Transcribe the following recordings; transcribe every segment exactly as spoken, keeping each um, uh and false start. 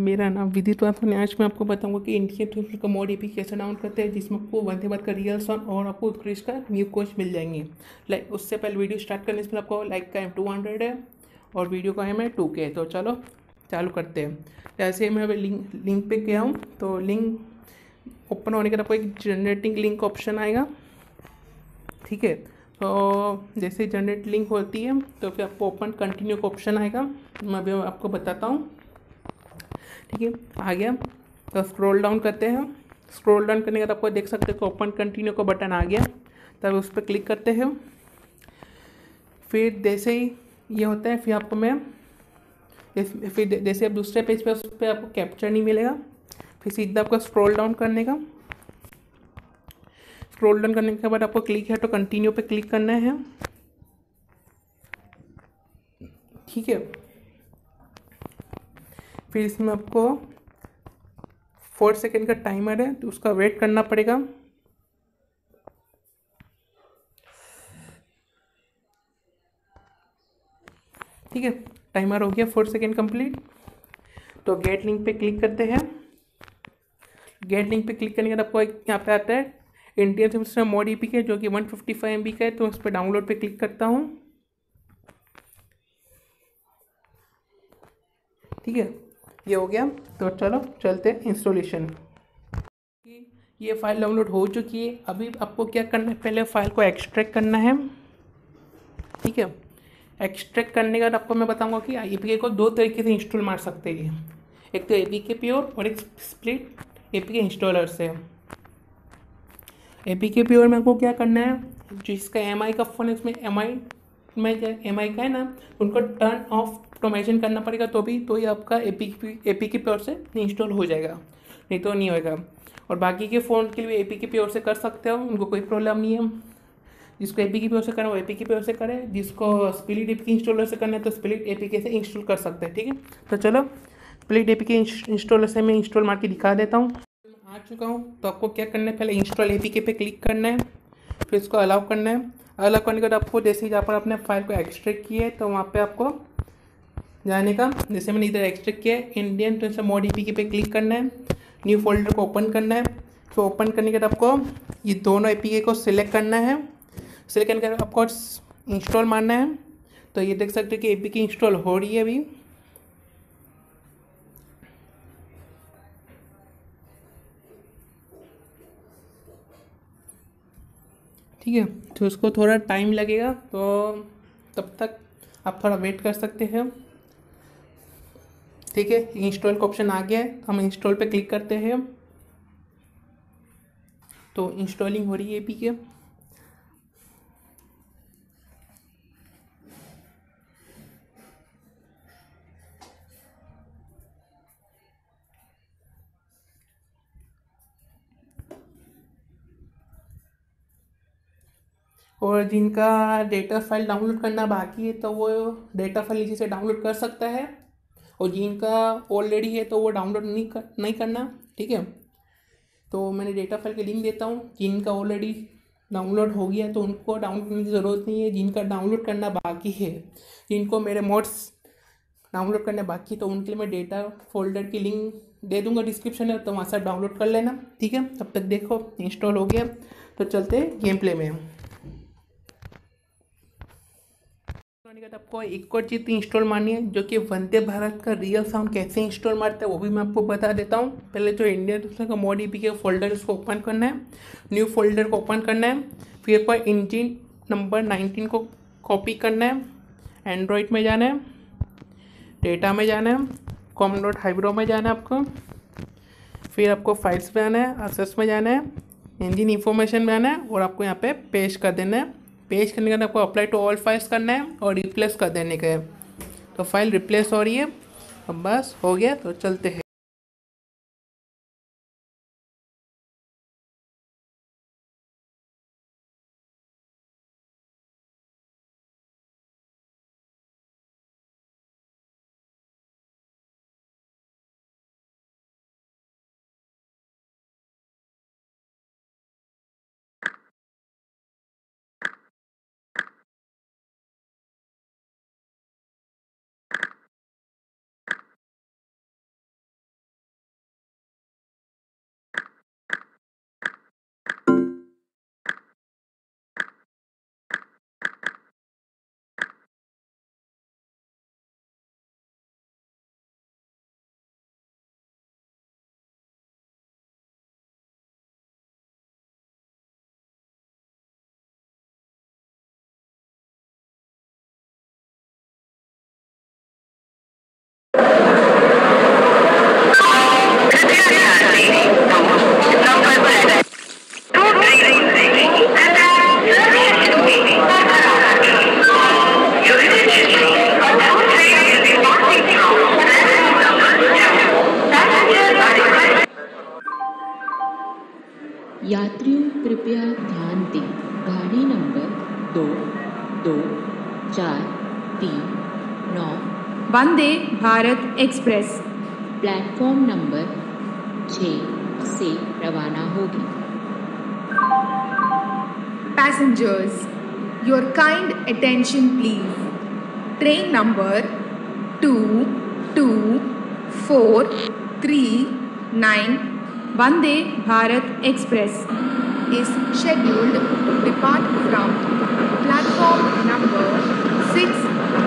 मेरा नाम विदित वासवानी। आज मैं आपको बताऊंगा कि इंडियन टूरिस्ट का मोड एपी कैसे डाउनलोड करते हैं, जिसमें आपको वंदे भारत का रियल सॉन्ग और आपको उत्कृष्ट का न्यू कोच मिल जाएंगे। लाइक उससे पहले वीडियो स्टार्ट करने से पहले आपको लाइक का एम टू हंड्रेड है और वीडियो का एम है टू के। तो चलो चालू करते हैं। जैसे मैं अभी लिंक लिंक पे गया हूँ तो लिंक ओपन होने के बाद आपको एक जनरेटिंग लिंक ऑप्शन आएगा। ठीक है, तो जैसे जनरेट लिंक होती है तो फिर आपको ओपन कंटिन्यू का ऑप्शन आएगा। मैं अभी आपको बताता हूँ। ठीक है, आ गया तो स्क्रॉल डाउन करते हैं। स्क्रॉल डाउन करने के बाद आपको देख सकते हो कि ओपन कंटिन्यू का बटन आ गया, तब उस पर क्लिक करते हैं। फिर जैसे ही ये होता है फिर आपको मैं फिर जैसे आप दूसरे पेज पे उस पर आपको कैप्चर नहीं मिलेगा। फिर सीधा आपको स्क्रॉल डाउन करने का। स्क्रॉल डाउन करने के बाद आपको क्लिक है तो कंटिन्यू पे क्लिक करना है। ठीक है, फिर इसमें आपको फोर सेकेंड का टाइमर है तो उसका वेट करना पड़ेगा। ठीक है, टाइमर हो गया फोर सेकेंड कंप्लीट। तो गेट लिंक पे क्लिक करते हैं। गेट लिंक पे क्लिक करने के बाद आपको एक यहाँ पे आता है Indian system mod E P K, जो कि one fifty five M B का है। तो उस पर डाउनलोड पे क्लिक करता हूँ। ठीक है, ये हो गया। तो चलो चलते हैं इंस्टॉलेशन। ये फाइल डाउनलोड हो चुकी है। अभी आपको क्या करना है, पहले फाइल को एक्सट्रैक्ट करना है। ठीक है, एक्सट्रैक्ट करने के बाद आपको मैं बताऊंगा कि ए पी के को दो तरीके से इंस्टॉल मार सकते हैं। एक तो ए पी के प्योर और एक split A P K installer से। ए पी के प्योर में आपको क्या करना है, जिसका एम आई का फ़ोन है उसमें एम आई में एम आई का है ना, उनको टर्न ऑफ ऑटोमेशन करना पड़ेगा, तो भी तो ये आपका A P A P K pure से इंस्टॉल हो जाएगा, नहीं तो नहीं होएगा। और बाकी के फ़ोन के लिए ए पी के प्योर से कर सकते हो, उनको कोई प्रॉब्लम नहीं है। जिसको ए पी के प्योर से करना है वो ए पी के प्योर से करे, जिसको split A P K installer से करना है तो स्प्लिट ए पी के से इंस्टॉल कर सकते हैं। ठीक है, तो चलो split A P K installer से मैं इंस्टॉल मार के दिखा देता हूँ। आ चुका हूँ तो आपको क्या करना है, पहले इंस्टॉल ए पी के पे क्लिक करना है, फिर इसको अलाउ करना है। अलाउ करने के बाद आपको जैसे ही जहाँ पर आपने फाइल को एक्सट्रैक्ट किया है तो वहाँ पे आपको जाने का, जैसे मैंने इधर एक्सट्रैक्ट किया है इंडियन तो ऐसा मोड ए पी के पे क्लिक करना है। न्यू फोल्डर को ओपन करना है। तो ओपन करने के बाद आपको ये दोनों ए पी के को सिलेक्ट करना है। सिलेक्ट करने के बाद आपको इंस्टॉल मारना है। तो ये देख सकते हो कि ए पी के इंस्टॉल हो रही है अभी। ठीक है, तो उसको थोड़ा टाइम लगेगा, तो तब तक आप थोड़ा वेट कर सकते हैं। ठीक है, इंस्टॉल का ऑप्शन आ गया है, हम इंस्टॉल पे क्लिक करते हैं। तो इंस्टॉलिंग हो रही है एपी के। और जिनका डेटा फाइल डाउनलोड करना बाकी है तो वो डेटा फाइल नीचे से डाउनलोड कर सकता है, और जिनका ऑलरेडी है तो वो डाउनलोड नहीं कर नहीं करना। ठीक है, तो मैंने डेटा फाइल की लिंक देता हूँ। जिनका ऑलरेडी डाउनलोड हो गया तो उनको डाउनलोड करने की ज़रूरत नहीं है। जिनका डाउनलोड करना बाकी है, जिनको मेरे मोड्स डाउनलोड करने बाकी, तो उनके लिए मैं डेटा फोल्डर की लिंक दे दूंगा डिस्क्रिप्शन में, तो वहाँ से डाउनलोड कर लेना। ठीक है, तब तक देखो इंस्टॉल हो गया। तो चलते गेम प्ले में। आपको एक और चीज़ इंस्टॉल मारनी है, जो कि वंदे भारत का रियल साउंड कैसे इंस्टॉल मारता है वो भी मैं आपको बता देता हूँ। पहले जो इंडियन का mod E P K folder उसको ओपन करना है। न्यू फोल्डर को ओपन करना है। फिर पर इंजन नंबर नाइनटीन को कॉपी करना है। एंड्रॉयड में जाना है, डेटा में जाना है, कॉमन डॉट हाइब्रो में जाना है आपको। फिर आपको फाइल्स में आना है, असेस में जाना है, इंजन इंफॉर्मेशन में आना है, और आपको यहाँ पे पेस्ट कर देना है। पेस्ट करने के बाद आपको अप्लाई टू ऑल फाइल्स करना है और रिप्लेस कर देने का है। तो फाइल रिप्लेस हो रही है। अब बस हो गया, तो चलते हैं। दो दो चार तीन नौ Vande Bharat express platform number छः से रवाना होगी। Passengers, your kind attention please. Train number two two four three nine Vande Bharat Express is scheduled to depart from platform number six.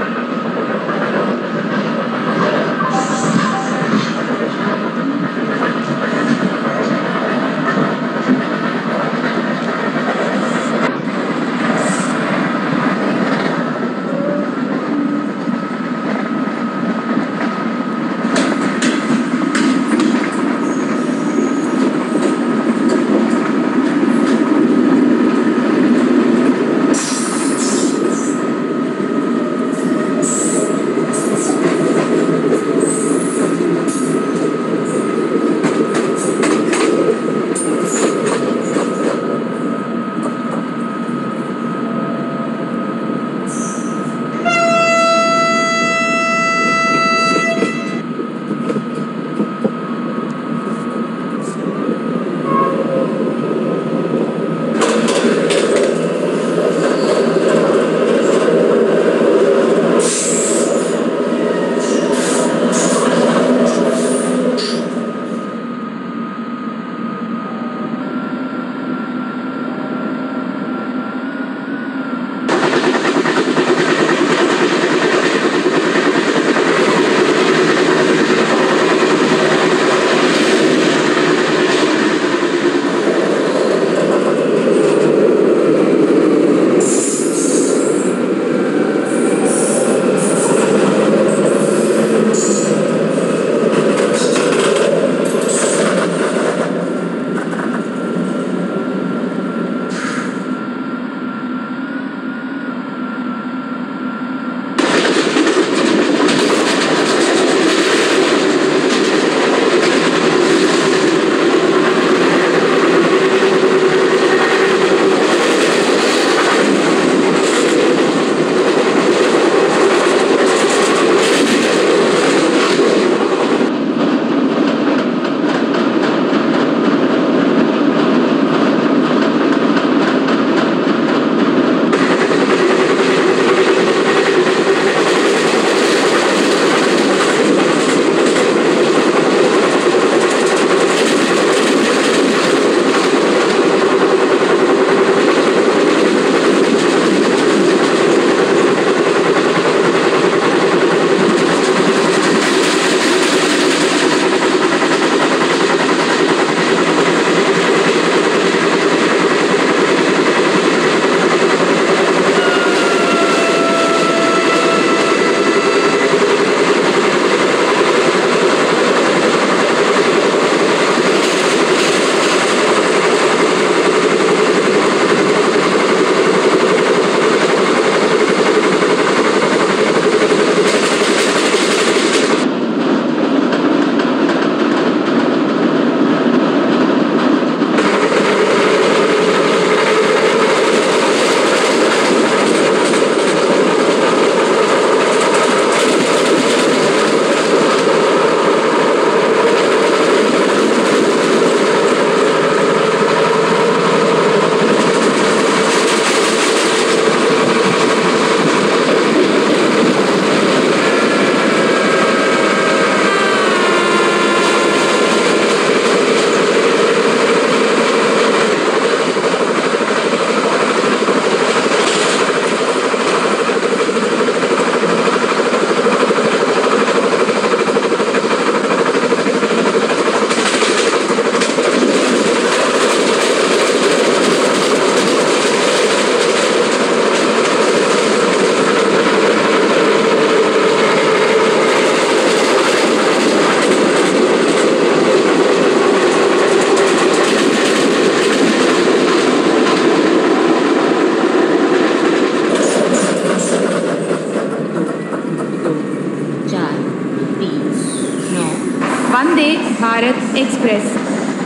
Vande Bharat express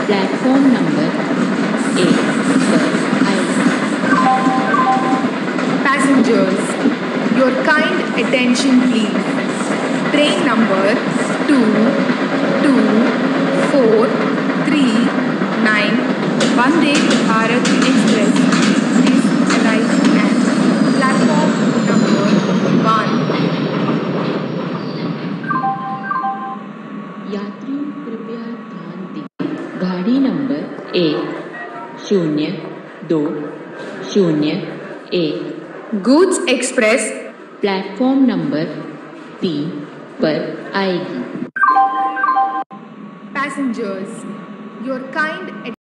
platform number एक पर आएगी। attention please. Train number two two four three nine Vande Bharat Express is arriving at platform number one. यात्रियों कृपया ध्यान दें, गाड़ी number एक शून्य दो शून्य एक Goods Express प्लेटफॉर्म नंबर तीन पर आएगी। passengers, your kind